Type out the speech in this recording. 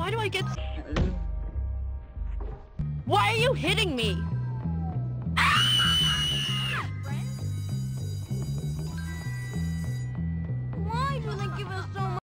Why do I get... Why are you hitting me?